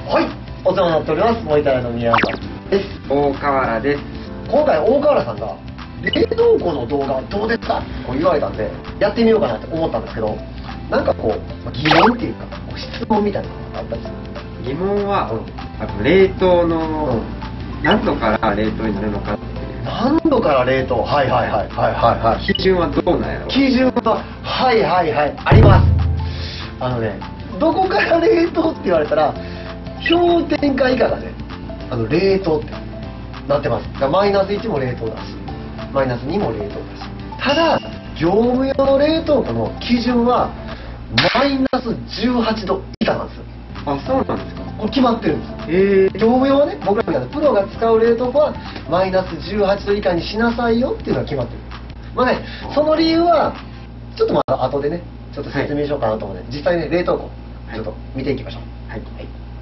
はい、お世話になっております。森田屋の宮川です。 大河原です。 今回大河原さんが冷凍庫の動画どうですかってこう言われたんで、やってみようかなって思ったんですけど、なんかこう疑問っていうか質問みたいなのがあったんですよ。 疑問は、冷凍の、何度から冷凍になるのかっていう。 何度から冷凍、はいはいはいはいはいはい。 基準はどうなんやろ。 基準ははいはいはいあります。どこから冷凍って言われたら氷点下以下がね冷凍ってなってます。だからマイナス1も冷凍だしマイナス2も冷凍だし、ただ業務用の冷凍庫の基準はマイナス18度以下なんですよ。 あ、そうなんですか。 これ決まってるんですよ。業務用はね、僕らみたいなプロが使う冷凍庫はマイナス18度以下にしなさいよっていうのが決まってる。まあね、その理由はちょっとまた後でねちょっと説明しようかなと思うので、実際ね冷凍庫ちょっと見ていきましょう。はい、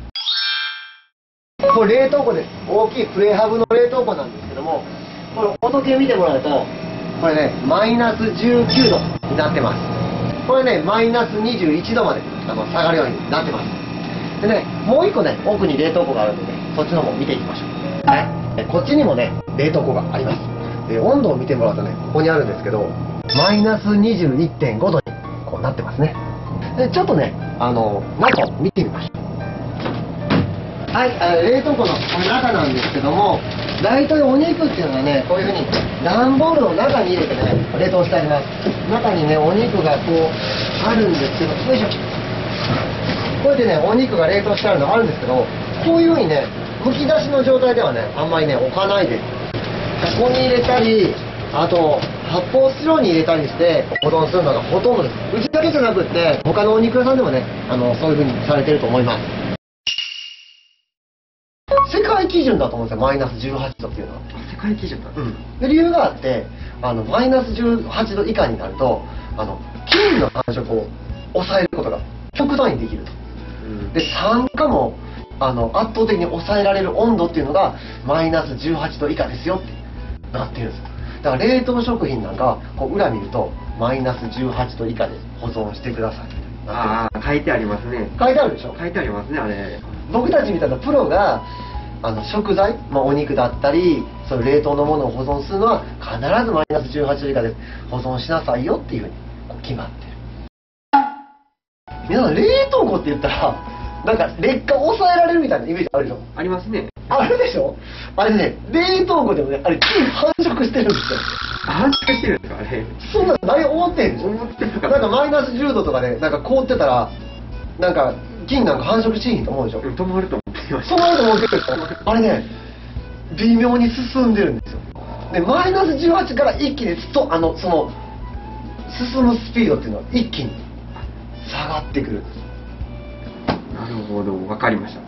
これ冷凍庫です。大きいプレハブの冷凍庫なんですけども、これ温度計見てもらうとこれねマイナス19度になってます。これねマイナス21度まで下がるようになってます。でね、もう一個ね奥に冷凍庫があるんでね、そっちの方も見ていきましょう。こっちにもね冷凍庫があります。温度を見てもらうとね、ここにあるんですけどマイナス 21.5 度にこうなってますね。でちょっとね中を見てみましょう。はい、冷凍庫の中なんですけども、大体お肉っていうのはねこういうふうに段ボールの中に入れてね冷凍してあります。中にねお肉がこうあるんですけど、よいしょ、こうやってねお肉が冷凍してあるのあるんですけど、こういうふうにねむき出しの状態ではねあんまりね置かないです。ここに入れたり、あと発泡スチロールに入れたりして保存するのがほとんどです。うちだけじゃなくって他のお肉屋さんでもねそういう風にされてると思います。世界基準だと思うんですよ、マイナス18度っていうのは。 世界基準だ。 で理由があって、マイナス18度以下になると菌の繁殖を抑えることが極端にできると。で酸化も圧倒的に抑えられる温度っていうのがマイナス18度以下ですよってなってるんですよ。だから冷凍食品なんかこう裏見るとマイナス18度以下で保存してくださいってああ、書いてありますね。 書いてあるでしょ。 書いてありますね、あれ。 僕たちみたいなプロが食材、お肉だったりそういう冷凍のものを保存するのは必ずマイナス18度以下で保存しなさいよっていうふうにこう決まってる。皆さん冷凍庫って言ったらなんか劣化を抑えられるみたいなイメージあるでしょ。 ありますね。 あるでしょ。あれね冷凍庫でもねあれ菌繁殖してるんですよ。 繁殖してるんですかあれ。 そんなの誰思ってんでしょ。 思ってなかった。 なんかマイナス10度とかでなんか凍ってたらなんか菌なんか繁殖しひんと思うでしょ。 止まると思ってました。 止まると思うけどあれね微妙に進んでるんですよ。でマイナス18から一気にその進むスピードっていうのは一気に下がってくるんです。 なるほど、分かりました。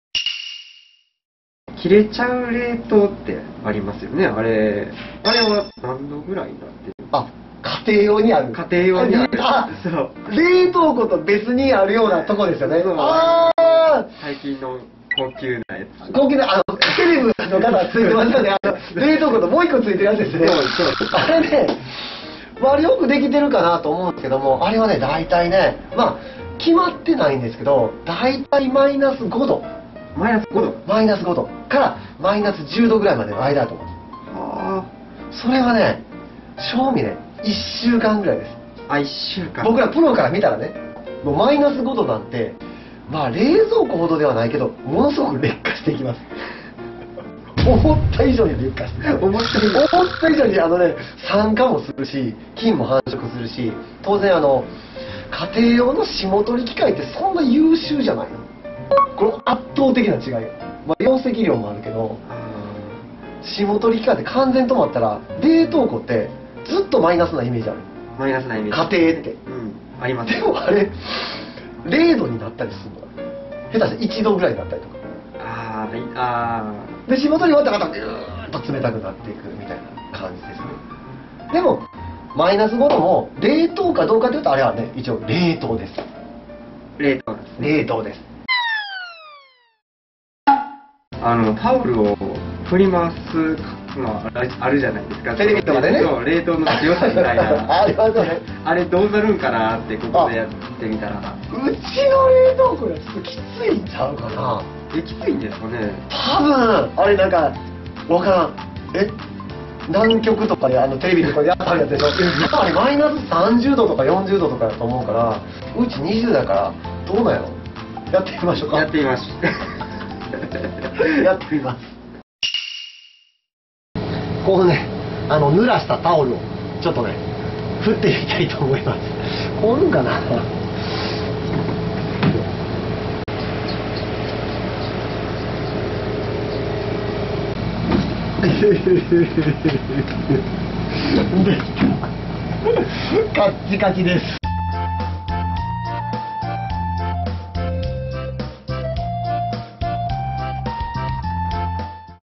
切れちゃう冷凍ってありますよね。あれは何度ぐらいになってる。 家庭用にある。 家庭用にある。そう。 冷凍庫と別にあるようなとこですよね。 最近の高級なやつ。 高級なテレビの方ついてますよね。冷凍庫ともう一個ついてるやつですね。あれねあれよくできてるかなと思うんですけども、あれはね大体ね決まってないんですけど大体マイナス5度マイナス5度マイナス5度からマイナス10度ぐらいまでの間だと思うんです。それはね賞味ね1週間ぐらいです。 1週間。 僕らプロから見たらねもうマイナス5度なんて冷蔵庫ほどではないけどものすごく劣化していきます。思った以上に劣化して思った以上に酸化もするし菌も繁殖するし、当然家庭用の霜取り機械ってそんな優秀じゃないの。これ圧倒的な違い。容積量もあるけど霜取り機械って完全に止まったら冷凍庫ってずっとマイナスなイメージある。 マイナスなイメージ。 家庭ってあります。 でもあれ0度になったりするのか下手して1度ぐらいになったりとか。で霜取り終わったらまたビューッと冷たくなっていくみたいな感じですね。でもマイナス5度も冷凍かどうかというとあれはね一応冷凍です。 冷凍です、ね。 冷凍です。 タオルを振り回すあるじゃないですか。 テレビとかでね。 冷凍の強さみたいな。 ありますね。 あれどうなるんかなってここでやってみたら。 うちの冷凍庫がちょっときついんちゃうかな。 きついんですかね。 多分あれなんかわからん。南極とかでテレビとかでやったやつでしょ。あれマイナス30度とか40度とかだと思うから、うち20だからどうなんやろ。やってみましょうか。 やってみます。 やってみます。このね、濡らしたタオルをちょっとね振ってみたいと思います。凍るんかな。カッチカチです。